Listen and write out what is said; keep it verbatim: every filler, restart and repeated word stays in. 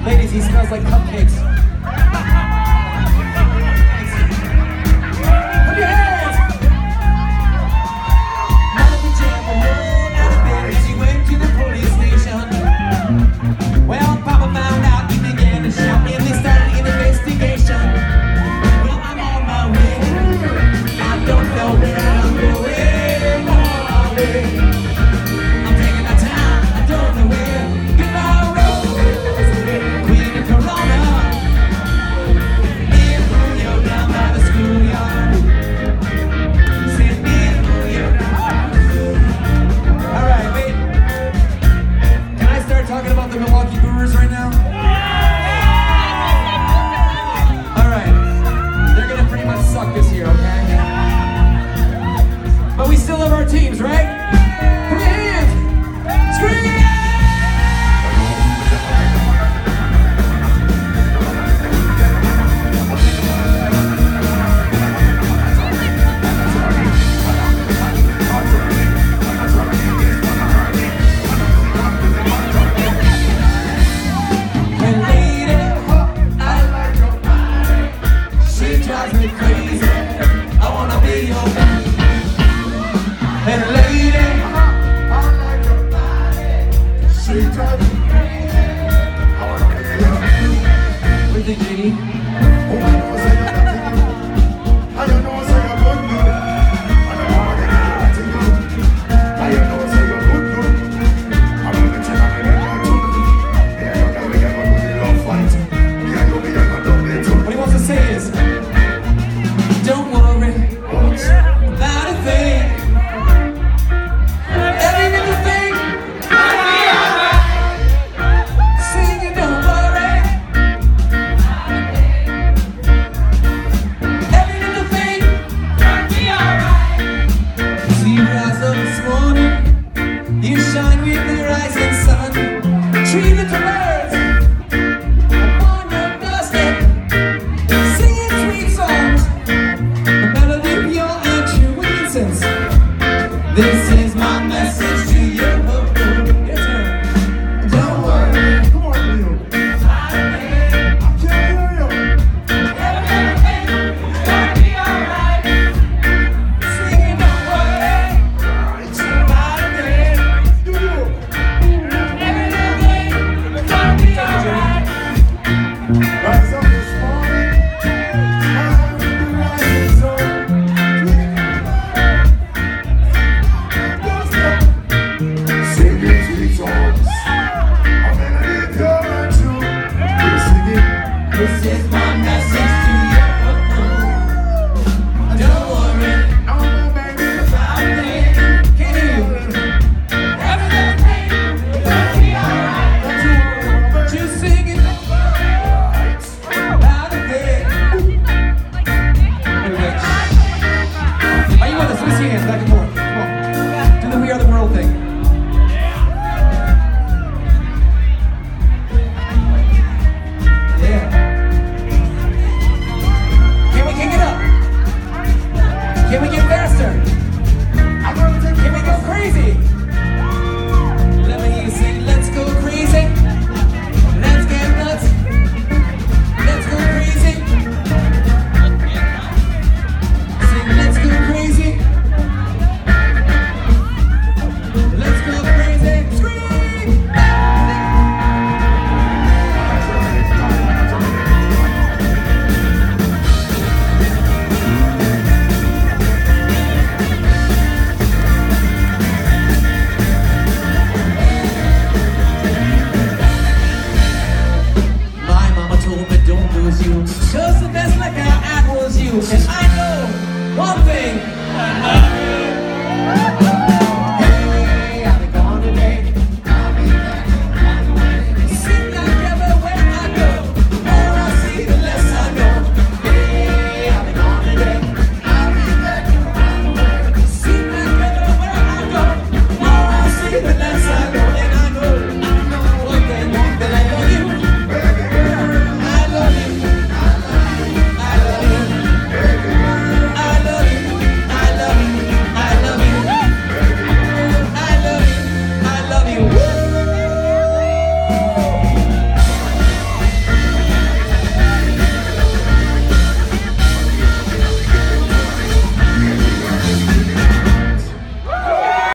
Ladies, he smells like cupcakes. Put your hands! Mother Jam rolled out of bed as he went to the police station. Well, Papa found out, he began to shout, and they started an investigation. Well, I'm on my way. I don't know where I'm going. On my way. I'm taking my time. I don't know where. Goodbye, Rose. Queen of Corona. In Julio, down by the schoolyard. Said in Julio, down by the schoolyard. All right, wait. Can I start talking about the Milwaukee Brewers right now? All right. They're gonna pretty much suck this year, okay? But we still love our teams, right? Put your hands! Scream! Hey lady, I like your body. She drives me crazy. I wanna be your man. Hey lady, I like your body. She drives me crazy. I wanna be your man. What do you think, J D? Oh, I know say you're nothing new. I don't know say you're good new. I don't know what you're nothing new. I don't know say you're good new. I'm gonna tell you I'm gonna do it. Yeah, you know we got one with the love fight. Yeah, you be gonna double it too. What he wants to say is, don't worry about a thing. Every little thing, sing it, don't worry. Every little thing, see you rise up this morning, you shine with the rising sun. Treat it to